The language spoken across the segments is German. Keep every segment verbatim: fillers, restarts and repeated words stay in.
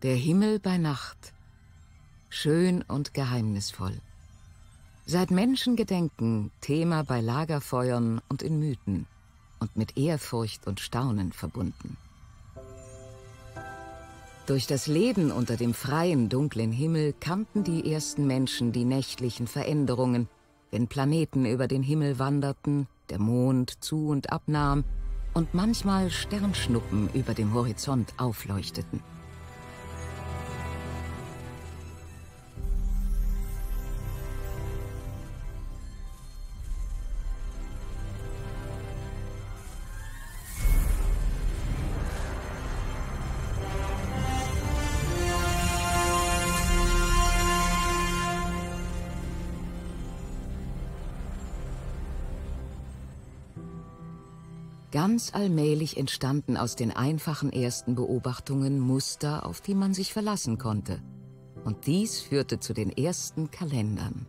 Der Himmel bei Nacht. Schön und geheimnisvoll. Seit Menschengedenken Thema bei Lagerfeuern und in Mythen und mit Ehrfurcht und Staunen verbunden. Durch das Leben unter dem freien, dunklen Himmel kannten die ersten Menschen die nächtlichen Veränderungen, wenn Planeten über den Himmel wanderten, der Mond zu- und abnahm und manchmal Sternschnuppen über dem Horizont aufleuchteten. Ganz allmählich entstanden aus den einfachen ersten Beobachtungen Muster, auf die man sich verlassen konnte. Und dies führte zu den ersten Kalendern.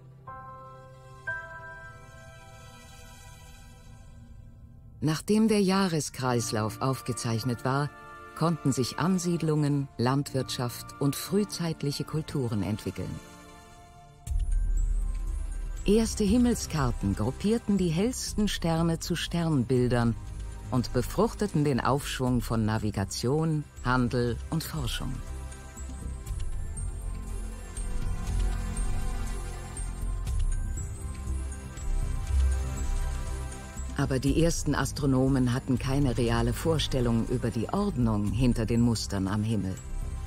Nachdem der Jahreskreislauf aufgezeichnet war, konnten sich Ansiedlungen, Landwirtschaft und frühzeitliche Kulturen entwickeln. Erste Himmelskarten gruppierten die hellsten Sterne zu Sternbildern und befruchteten den Aufschwung von Navigation, Handel und Forschung. Aber die ersten Astronomen hatten keine reale Vorstellung über die Ordnung hinter den Mustern am Himmel.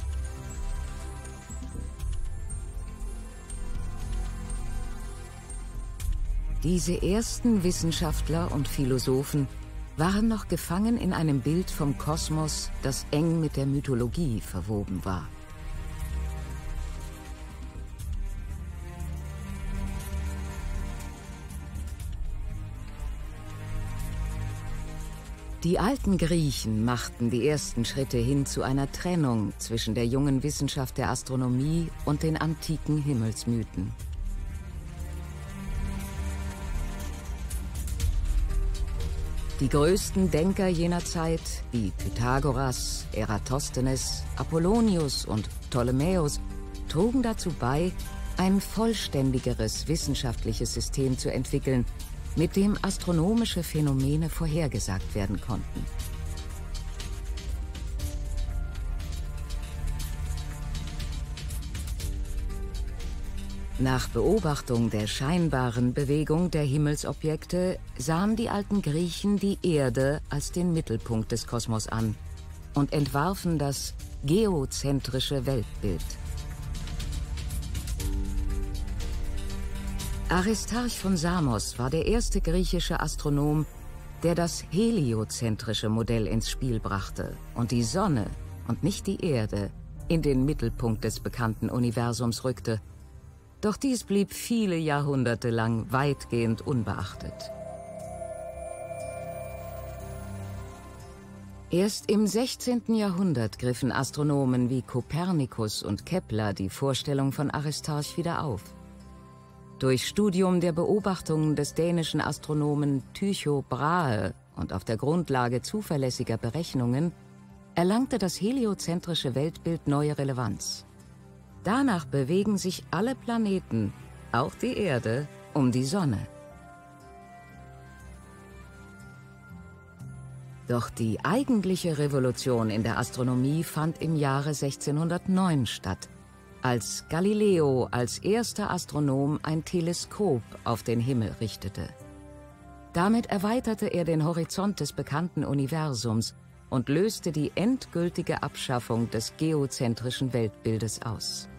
Diese ersten Wissenschaftler und Philosophen waren noch gefangen in einem Bild vom Kosmos, das eng mit der Mythologie verwoben war. Die alten Griechen machten die ersten Schritte hin zu einer Trennung zwischen der jungen Wissenschaft der Astronomie und den antiken Himmelsmythen. Die größten Denker jener Zeit, wie Pythagoras, Eratosthenes, Apollonius und Ptolemäus, trugen dazu bei, ein vollständigeres wissenschaftliches System zu entwickeln, mit dem astronomische Phänomene vorhergesagt werden konnten. Nach Beobachtung der scheinbaren Bewegung der Himmelsobjekte sahen die alten Griechen die Erde als den Mittelpunkt des Kosmos an und entwarfen das geozentrische Weltbild. Aristarch von Samos war der erste griechische Astronom, der das heliozentrische Modell ins Spiel brachte und die Sonne und nicht die Erde in den Mittelpunkt des bekannten Universums rückte. Doch dies blieb viele Jahrhunderte lang weitgehend unbeachtet. Erst im sechzehnten Jahrhundert griffen Astronomen wie Kopernikus und Kepler die Vorstellung von Aristarch wieder auf. Durch Studium der Beobachtungen des dänischen Astronomen Tycho Brahe und auf der Grundlage zuverlässiger Berechnungen erlangte das heliozentrische Weltbild neue Relevanz. Danach bewegen sich alle Planeten, auch die Erde, um die Sonne. Doch die eigentliche Revolution in der Astronomie fand im Jahre sechzehnhundertneun statt, als Galileo als erster Astronom ein Teleskop auf den Himmel richtete. Damit erweiterte er den Horizont des bekannten Universums und löste die endgültige Abschaffung des geozentrischen Weltbildes aus.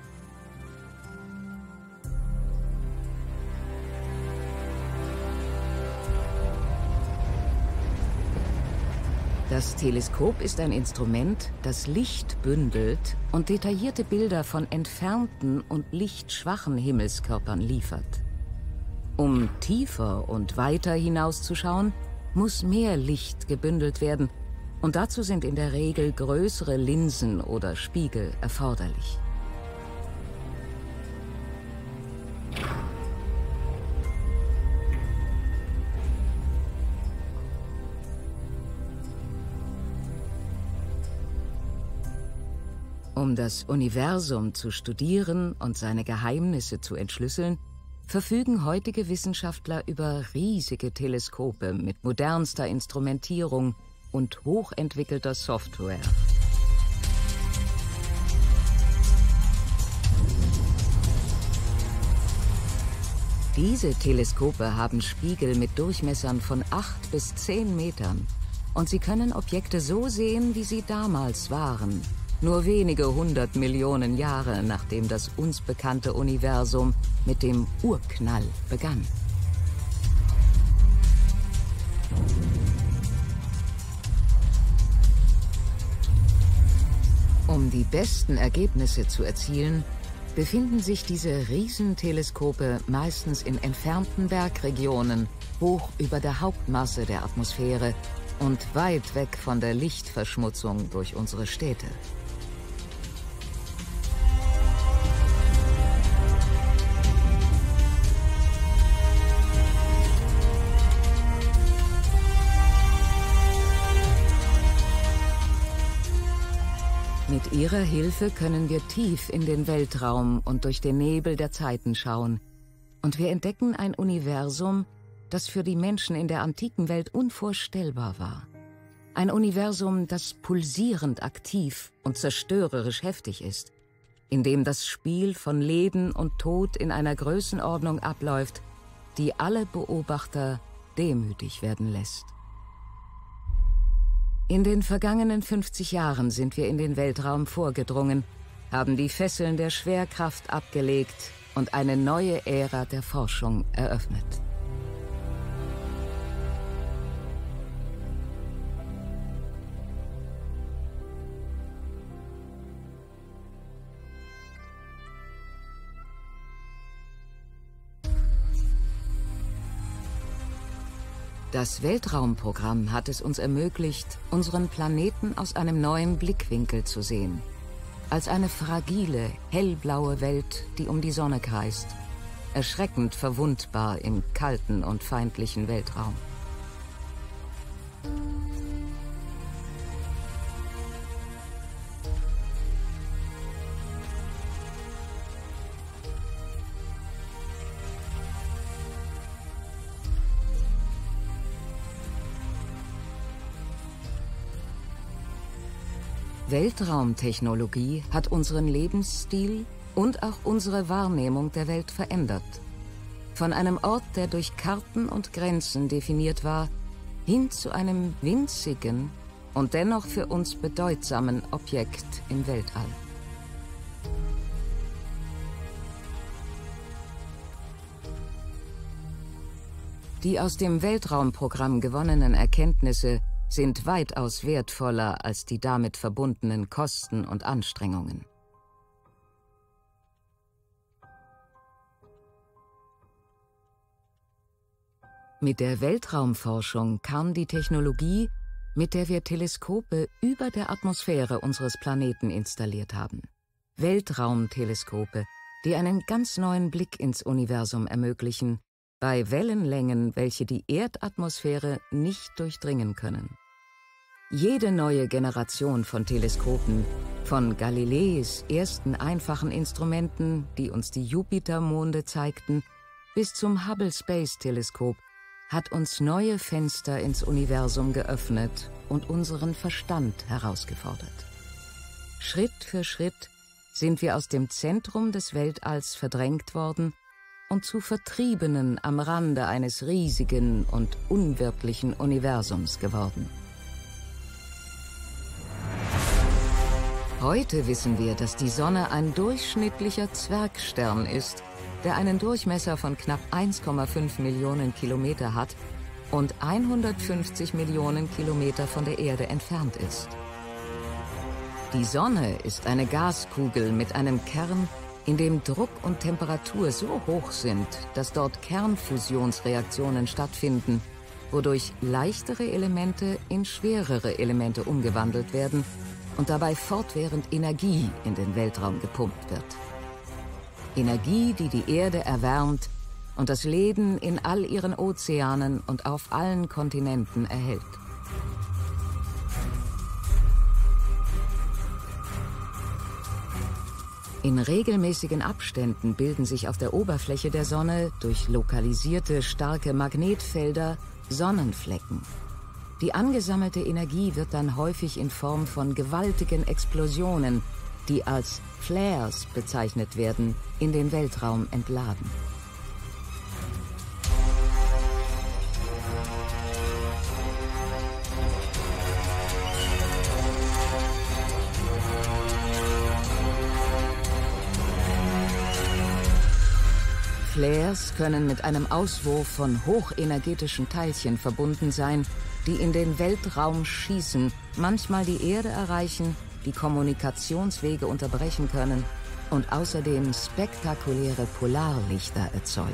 Das Teleskop ist ein Instrument, das Licht bündelt und detaillierte Bilder von entfernten und lichtschwachen Himmelskörpern liefert. Um tiefer und weiter hinauszuschauen, muss mehr Licht gebündelt werden, und dazu sind in der Regel größere Linsen oder Spiegel erforderlich. Um das Universum zu studieren und seine Geheimnisse zu entschlüsseln, verfügen heutige Wissenschaftler über riesige Teleskope mit modernster Instrumentierung und hochentwickelter Software. Diese Teleskope haben Spiegel mit Durchmessern von acht bis zehn Metern und sie können Objekte so sehen, wie sie damals waren, nur wenige hundert Millionen Jahre nachdem das uns bekannte Universum mit dem Urknall begann. Um die besten Ergebnisse zu erzielen, befinden sich diese Riesenteleskope meistens in entfernten Bergregionen, hoch über der Hauptmasse der Atmosphäre und weit weg von der Lichtverschmutzung durch unsere Städte. Mit ihrer Hilfe können wir tief in den Weltraum und durch den Nebel der Zeiten schauen. Und wir entdecken ein Universum, das für die Menschen in der antiken Welt unvorstellbar war. Ein Universum, das pulsierend aktiv und zerstörerisch heftig ist, in dem das Spiel von Leben und Tod in einer Größenordnung abläuft, die alle Beobachter demütig werden lässt. In den vergangenen fünfzig Jahren sind wir in den Weltraum vorgedrungen, haben die Fesseln der Schwerkraft abgelegt und eine neue Ära der Forschung eröffnet. Das Weltraumprogramm hat es uns ermöglicht, unseren Planeten aus einem neuen Blickwinkel zu sehen. Als eine fragile, hellblaue Welt, die um die Sonne kreist. Erschreckend verwundbar im kalten und feindlichen Weltraum. Weltraumtechnologie hat unseren Lebensstil und auch unsere Wahrnehmung der Welt verändert. Von einem Ort, der durch Karten und Grenzen definiert war, hin zu einem winzigen und dennoch für uns bedeutsamen Objekt im Weltall. Die aus dem Weltraumprogramm gewonnenen Erkenntnisse sind weitaus wertvoller als die damit verbundenen Kosten und Anstrengungen. Mit der Weltraumforschung kam die Technologie, mit der wir Teleskope über der Atmosphäre unseres Planeten installiert haben. Weltraumteleskope, die einen ganz neuen Blick ins Universum ermöglichen, bei Wellenlängen, welche die Erdatmosphäre nicht durchdringen können. Jede neue Generation von Teleskopen, von Galileis ersten einfachen Instrumenten, die uns die Jupitermonde zeigten, bis zum Hubble Space Teleskop, hat uns neue Fenster ins Universum geöffnet und unseren Verstand herausgefordert. Schritt für Schritt sind wir aus dem Zentrum des Weltalls verdrängt worden und zu Vertriebenen am Rande eines riesigen und unwirklichen Universums geworden. Heute wissen wir, dass die Sonne ein durchschnittlicher Zwergstern ist, der einen Durchmesser von knapp eins Komma fünf Millionen Kilometer hat und hundertfünfzig Millionen Kilometer von der Erde entfernt ist. Die Sonne ist eine Gaskugel mit einem Kern, in dem Druck und Temperatur so hoch sind, dass dort Kernfusionsreaktionen stattfinden, wodurch leichtere Elemente in schwerere Elemente umgewandelt werden und dabei fortwährend Energie in den Weltraum gepumpt wird. Energie, die die Erde erwärmt und das Leben in all ihren Ozeanen und auf allen Kontinenten erhält. In regelmäßigen Abständen bilden sich auf der Oberfläche der Sonne durch lokalisierte starke Magnetfelder Sonnenflecken. Die angesammelte Energie wird dann häufig in Form von gewaltigen Explosionen, die als Flares bezeichnet werden, in den Weltraum entladen. Flares können mit einem Auswurf von hochenergetischen Teilchen verbunden sein, die in den Weltraum schießen, manchmal die Erde erreichen, die Kommunikationswege unterbrechen können und außerdem spektakuläre Polarlichter erzeugen.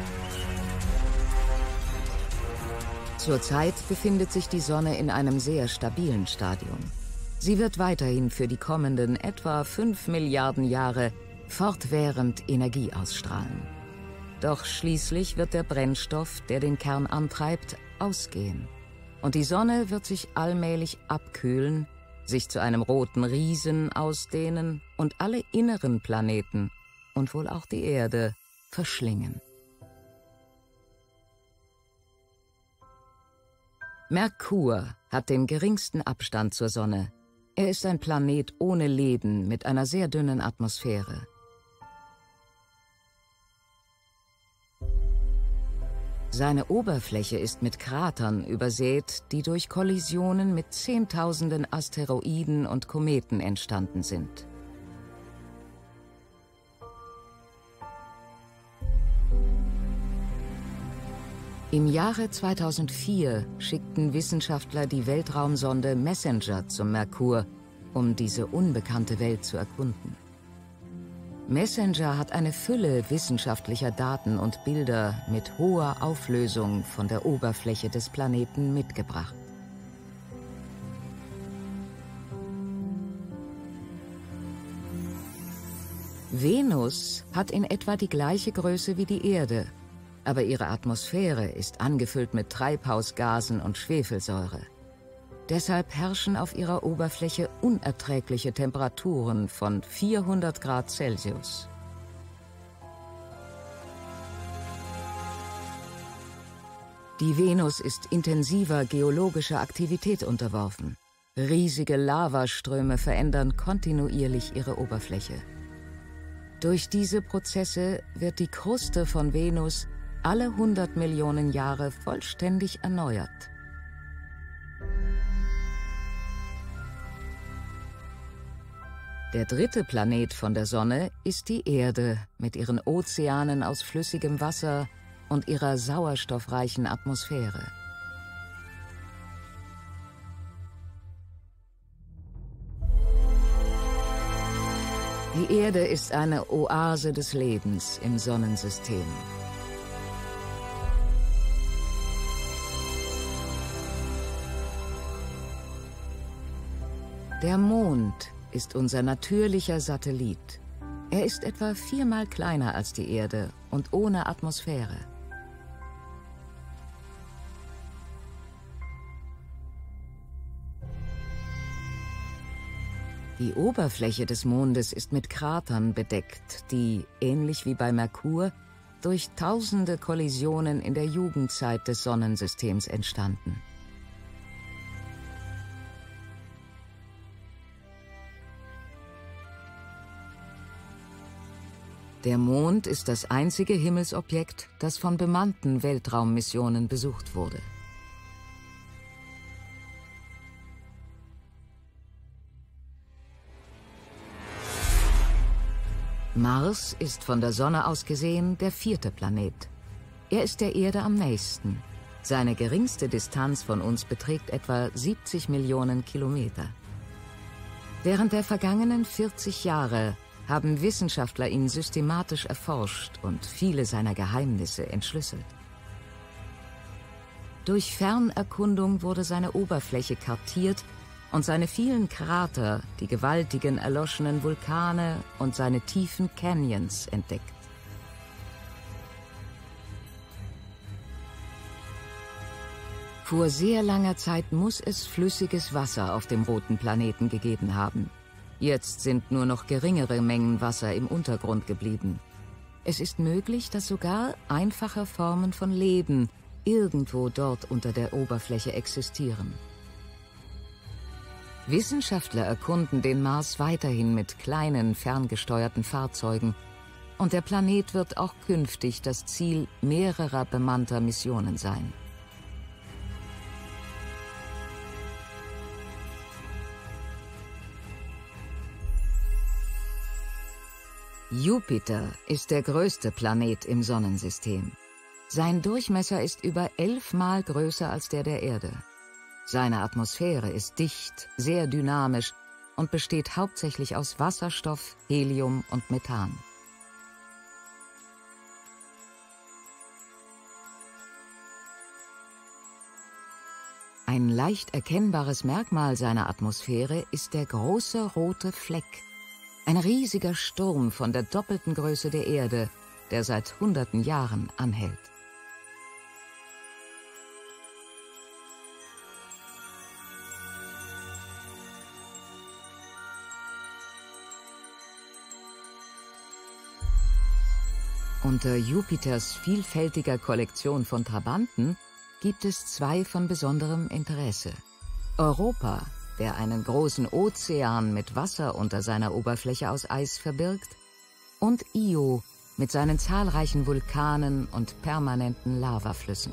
Zurzeit befindet sich die Sonne in einem sehr stabilen Stadium. Sie wird weiterhin für die kommenden etwa fünf Milliarden Jahre fortwährend Energie ausstrahlen. Doch schließlich wird der Brennstoff, der den Kern antreibt, ausgehen. Und die Sonne wird sich allmählich abkühlen, sich zu einem roten Riesen ausdehnen und alle inneren Planeten und wohl auch die Erde verschlingen. Merkur hat den geringsten Abstand zur Sonne. Er ist ein Planet ohne Leben mit einer sehr dünnen Atmosphäre. Seine Oberfläche ist mit Kratern übersät, die durch Kollisionen mit Zehntausenden Asteroiden und Kometen entstanden sind. Im Jahre zweitausendvier schickten Wissenschaftler die Weltraumsonde Messenger zum Merkur, um diese unbekannte Welt zu erkunden. Messenger hat eine Fülle wissenschaftlicher Daten und Bilder mit hoher Auflösung von der Oberfläche des Planeten mitgebracht. Venus hat in etwa die gleiche Größe wie die Erde, aber ihre Atmosphäre ist angefüllt mit Treibhausgasen und Schwefelsäure. Deshalb herrschen auf ihrer Oberfläche unerträgliche Temperaturen von vierhundert Grad Celsius. Die Venus ist intensiver geologischer Aktivität unterworfen. Riesige Lavaströme verändern kontinuierlich ihre Oberfläche. Durch diese Prozesse wird die Kruste von Venus alle hundert Millionen Jahre vollständig erneuert. Der dritte Planet von der Sonne ist die Erde mit ihren Ozeanen aus flüssigem Wasser und ihrer sauerstoffreichen Atmosphäre. Die Erde ist eine Oase des Lebens im Sonnensystem. Der Mond ist unser natürlicher Satellit. Er ist etwa viermal kleiner als die Erde und ohne Atmosphäre. Die Oberfläche des Mondes ist mit Kratern bedeckt, die, ähnlich wie bei Merkur, durch tausende Kollisionen in der Jugendzeit des Sonnensystems entstanden. Der Mond ist das einzige Himmelsobjekt, das von bemannten Weltraummissionen besucht wurde. Mars ist von der Sonne aus gesehen der vierte Planet. Er ist der Erde am nächsten. Seine geringste Distanz von uns beträgt etwa siebzig Millionen Kilometer. Während der vergangenen vierzig Jahre haben Wissenschaftler ihn systematisch erforscht und viele seiner Geheimnisse entschlüsselt. Durch Fernerkundung wurde seine Oberfläche kartiert und seine vielen Krater, die gewaltigen erloschenen Vulkane und seine tiefen Canyons entdeckt. Vor sehr langer Zeit muss es flüssiges Wasser auf dem roten Planeten gegeben haben. Jetzt sind nur noch geringere Mengen Wasser im Untergrund geblieben. Es ist möglich, dass sogar einfache Formen von Leben irgendwo dort unter der Oberfläche existieren. Wissenschaftler erkunden den Mars weiterhin mit kleinen, ferngesteuerten Fahrzeugen, und der Planet wird auch künftig das Ziel mehrerer bemannter Missionen sein. Jupiter ist der größte Planet im Sonnensystem. Sein Durchmesser ist über elfmal größer als der der Erde. Seine Atmosphäre ist dicht, sehr dynamisch und besteht hauptsächlich aus Wasserstoff, Helium und Methan. Ein leicht erkennbares Merkmal seiner Atmosphäre ist der große rote Fleck. Ein riesiger Sturm von der doppelten Größe der Erde, der seit hunderten Jahren anhält. Unter Jupiters vielfältiger Kollektion von Trabanten gibt es zwei von besonderem Interesse. Europa, der einen großen Ozean mit Wasser unter seiner Oberfläche aus Eis verbirgt, und Io mit seinen zahlreichen Vulkanen und permanenten Lavaflüssen.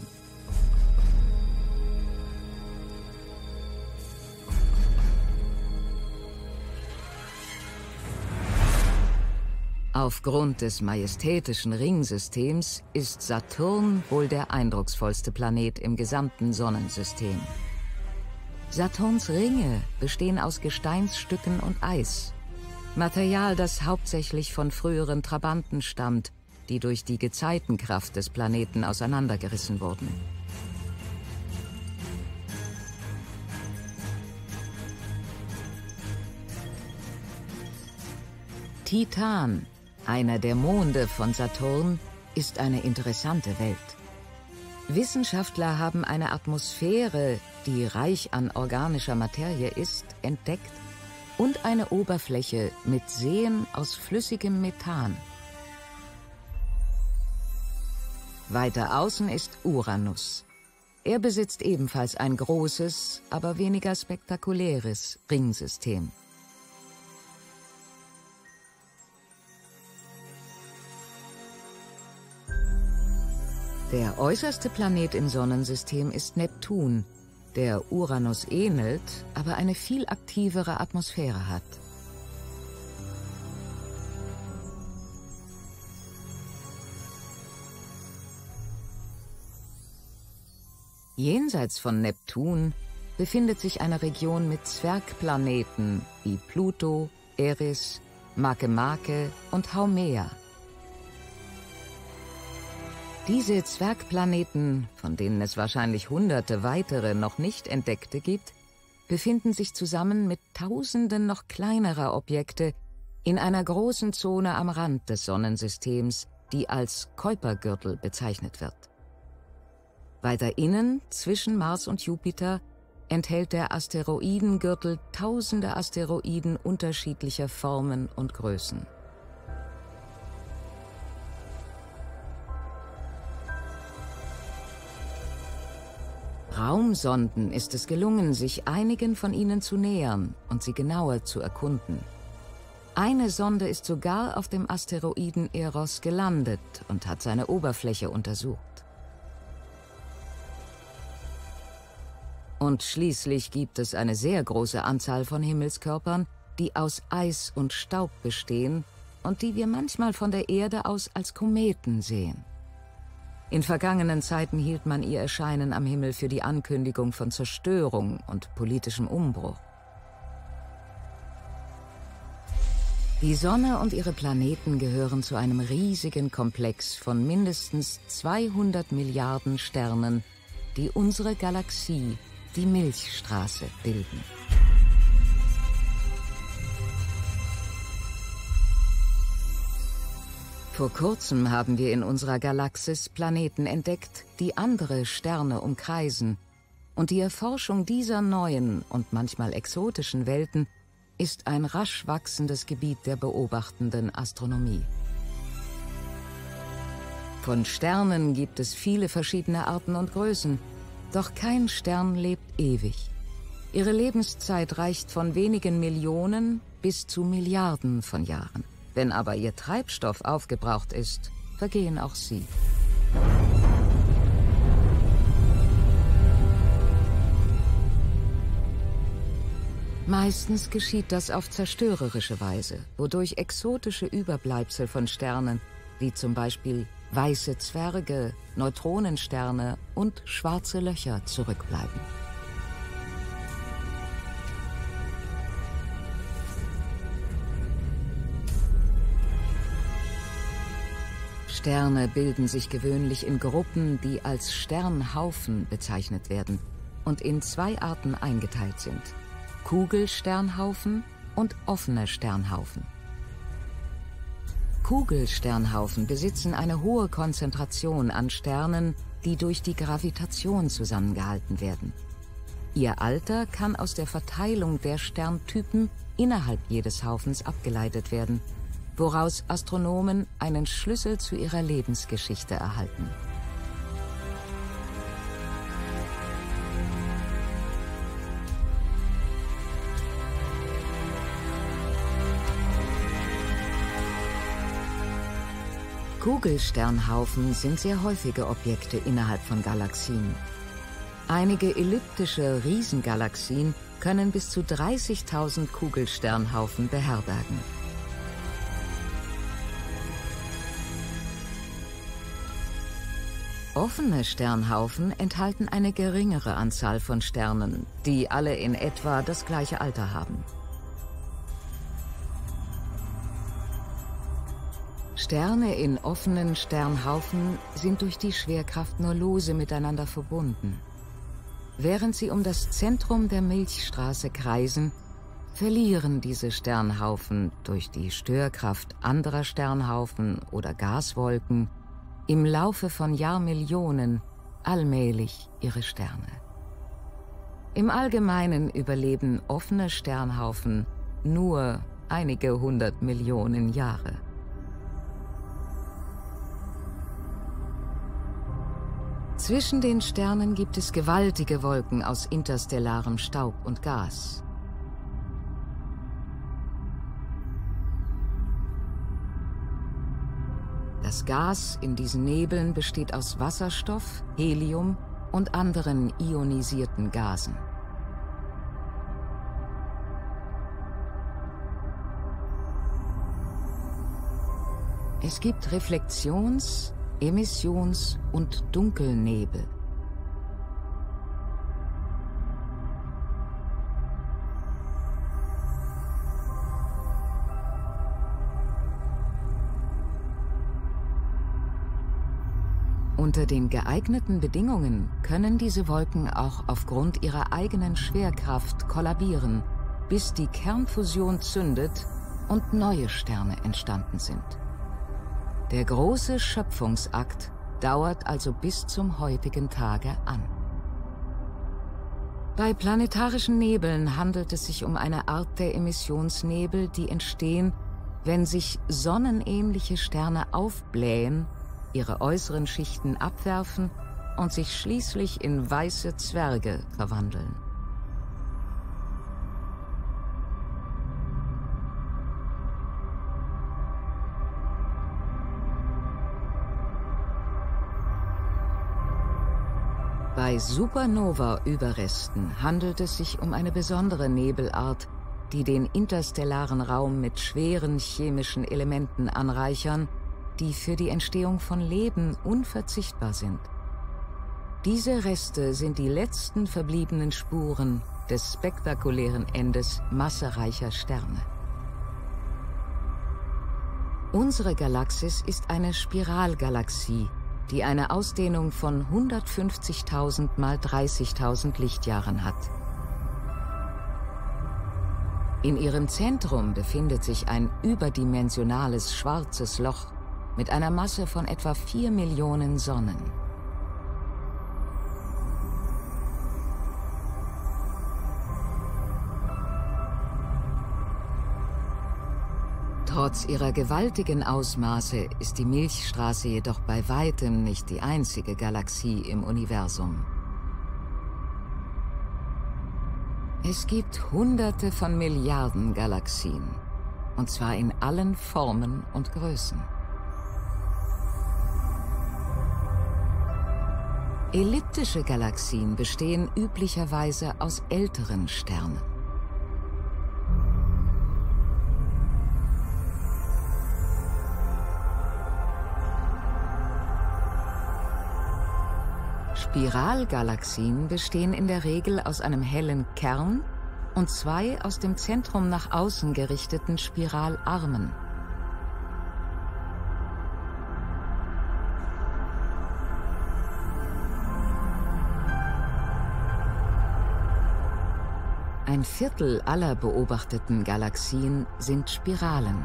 Aufgrund des majestätischen Ringsystems ist Saturn wohl der eindrucksvollste Planet im gesamten Sonnensystem. Saturns Ringe bestehen aus Gesteinsstücken und Eis. Material, das hauptsächlich von früheren Trabanten stammt, die durch die Gezeitenkraft des Planeten auseinandergerissen wurden. Titan, einer der Monde von Saturn, ist eine interessante Welt. Wissenschaftler haben eine Atmosphäre, die reich an organischer Materie ist, entdeckt und eine Oberfläche mit Seen aus flüssigem Methan. Weiter außen ist Uranus. Er besitzt ebenfalls ein großes, aber weniger spektakuläres Ringsystem. Der äußerste Planet im Sonnensystem ist Neptun, der Uranus ähnelt, aber eine viel aktivere Atmosphäre hat. Jenseits von Neptun befindet sich eine Region mit Zwergplaneten wie Pluto, Eris, Makemake und Haumea. Diese Zwergplaneten, von denen es wahrscheinlich hunderte weitere noch nicht entdeckte gibt, befinden sich zusammen mit Tausenden noch kleinerer Objekte in einer großen Zone am Rand des Sonnensystems, die als Kuipergürtel bezeichnet wird. Weiter innen, zwischen Mars und Jupiter, enthält der Asteroidengürtel tausende Asteroiden unterschiedlicher Formen und Größen. Raumsonden ist es gelungen, sich einigen von ihnen zu nähern und sie genauer zu erkunden. Eine Sonde ist sogar auf dem Asteroiden Eros gelandet und hat seine Oberfläche untersucht. Und schließlich gibt es eine sehr große Anzahl von Himmelskörpern, die aus Eis und Staub bestehen und die wir manchmal von der Erde aus als Kometen sehen. In vergangenen Zeiten hielt man ihr Erscheinen am Himmel für die Ankündigung von Zerstörung und politischem Umbruch. Die Sonne und ihre Planeten gehören zu einem riesigen Komplex von mindestens zweihundert Milliarden Sternen, die unsere Galaxie, die Milchstraße, bilden. Vor kurzem haben wir in unserer Galaxis Planeten entdeckt, die andere Sterne umkreisen, und die Erforschung dieser neuen und manchmal exotischen Welten ist ein rasch wachsendes Gebiet der beobachtenden Astronomie. Von Sternen gibt es viele verschiedene Arten und Größen, doch kein Stern lebt ewig. Ihre Lebenszeit reicht von wenigen Millionen bis zu Milliarden von Jahren. Wenn aber ihr Treibstoff aufgebraucht ist, vergehen auch sie. Meistens geschieht das auf zerstörerische Weise, wodurch exotische Überbleibsel von Sternen, wie zum Beispiel weiße Zwerge, Neutronensterne und schwarze Löcher zurückbleiben. Sterne bilden sich gewöhnlich in Gruppen, die als Sternhaufen bezeichnet werden und in zwei Arten eingeteilt sind: Kugelsternhaufen und offene Sternhaufen. Kugelsternhaufen besitzen eine hohe Konzentration an Sternen, die durch die Gravitation zusammengehalten werden. Ihr Alter kann aus der Verteilung der Sterntypen innerhalb jedes Haufens abgeleitet werden, woraus Astronomen einen Schlüssel zu ihrer Lebensgeschichte erhalten. Kugelsternhaufen sind sehr häufige Objekte innerhalb von Galaxien. Einige elliptische Riesengalaxien können bis zu dreißigtausend Kugelsternhaufen beherbergen. Offene Sternhaufen enthalten eine geringere Anzahl von Sternen, die alle in etwa das gleiche Alter haben. Sterne in offenen Sternhaufen sind durch die Schwerkraft nur lose miteinander verbunden. Während sie um das Zentrum der Milchstraße kreisen, verlieren diese Sternhaufen durch die Störkraft anderer Sternhaufen oder Gaswolken im Laufe von Jahrmillionen allmählich ihre Sterne. Im Allgemeinen überleben offene Sternhaufen nur einige hundert Millionen Jahre. Zwischen den Sternen gibt es gewaltige Wolken aus interstellarem Staub und Gas. Das Gas in diesen Nebeln besteht aus Wasserstoff, Helium und anderen ionisierten Gasen. Es gibt Reflexions-, Emissions- und Dunkelnebel. Unter den geeigneten Bedingungen können diese Wolken auch aufgrund ihrer eigenen Schwerkraft kollabieren, bis die Kernfusion zündet und neue Sterne entstanden sind. Der große Schöpfungsakt dauert also bis zum heutigen Tage an. Bei planetarischen Nebeln handelt es sich um eine Art der Emissionsnebel, die entstehen, wenn sich sonnenähnliche Sterne aufblähen, ihre äußeren Schichten abwerfen und sich schließlich in weiße Zwerge verwandeln. Bei Supernova-Überresten handelt es sich um eine besondere Nebelart, die den interstellaren Raum mit schweren chemischen Elementen anreichern, die für die Entstehung von Leben unverzichtbar sind. Diese Reste sind die letzten verbliebenen Spuren des spektakulären Endes massereicher Sterne. Unsere Galaxis ist eine Spiralgalaxie, die eine Ausdehnung von hundertfünfzigtausend mal dreißigtausend Lichtjahren hat. In ihrem Zentrum befindet sich ein überdimensionales schwarzes Loch mit einer Masse von etwa vier Millionen Sonnen. Trotz ihrer gewaltigen Ausmaße ist die Milchstraße jedoch bei weitem nicht die einzige Galaxie im Universum. Es gibt Hunderte von Milliarden Galaxien, und zwar in allen Formen und Größen. Elliptische Galaxien bestehen üblicherweise aus älteren Sternen. Spiralgalaxien bestehen in der Regel aus einem hellen Kern und zwei aus dem Zentrum nach außen gerichteten Spiralarmen. Ein Viertel aller beobachteten Galaxien sind Spiralen.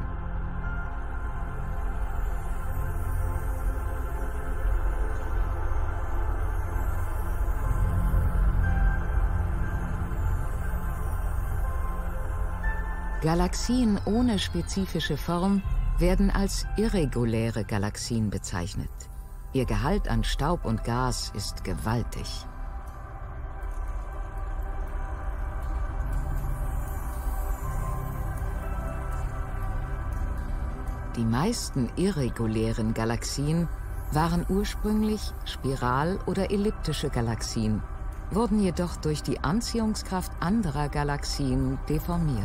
Galaxien ohne spezifische Form werden als irreguläre Galaxien bezeichnet. Ihr Gehalt an Staub und Gas ist gewaltig. Die meisten irregulären Galaxien waren ursprünglich Spiral- oder elliptische Galaxien, wurden jedoch durch die Anziehungskraft anderer Galaxien deformiert.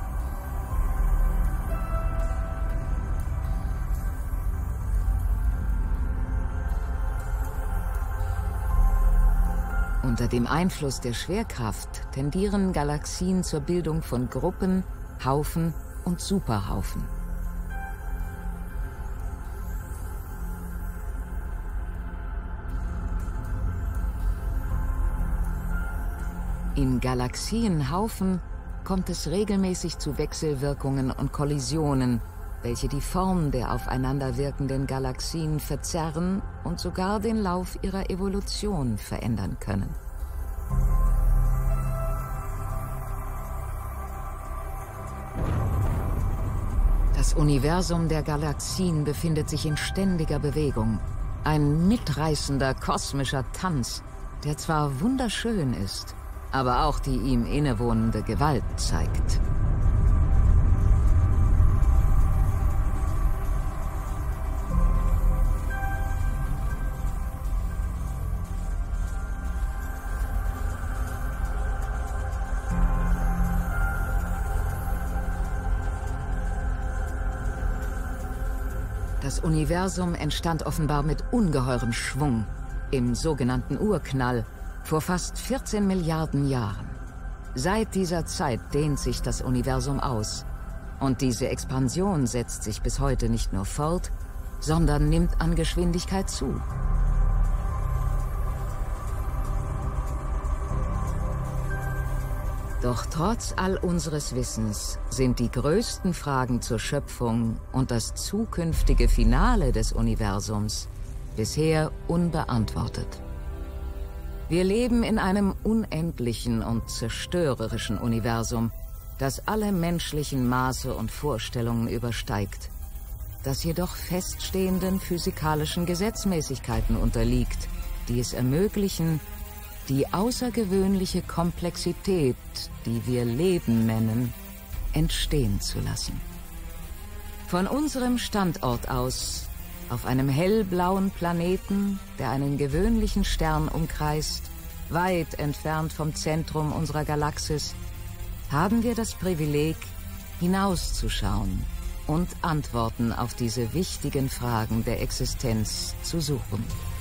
Unter dem Einfluss der Schwerkraft tendieren Galaxien zur Bildung von Gruppen, Haufen und Superhaufen. In Galaxienhaufen kommt es regelmäßig zu Wechselwirkungen und Kollisionen, welche die Form der aufeinander wirkenden Galaxien verzerren und sogar den Lauf ihrer Evolution verändern können. Das Universum der Galaxien befindet sich in ständiger Bewegung. Ein mitreißender kosmischer Tanz, der zwar wunderschön ist, aber auch die ihm innewohnende Gewalt zeigt. Das Universum entstand offenbar mit ungeheurem Schwung im sogenannten Urknall vor fast vierzehn Milliarden Jahren. Seit dieser Zeit dehnt sich das Universum aus. Und diese Expansion setzt sich bis heute nicht nur fort, sondern nimmt an Geschwindigkeit zu. Doch trotz all unseres Wissens sind die größten Fragen zur Schöpfung und das zukünftige Finale des Universums bisher unbeantwortet. Wir leben in einem unendlichen und zerstörerischen Universum, das alle menschlichen Maße und Vorstellungen übersteigt, das jedoch feststehenden physikalischen Gesetzmäßigkeiten unterliegt, die es ermöglichen, die außergewöhnliche Komplexität, die wir Leben nennen, entstehen zu lassen. Von unserem Standort aus, auf einem hellblauen Planeten, der einen gewöhnlichen Stern umkreist, weit entfernt vom Zentrum unserer Galaxis, haben wir das Privileg, hinauszuschauen und Antworten auf diese wichtigen Fragen der Existenz zu suchen.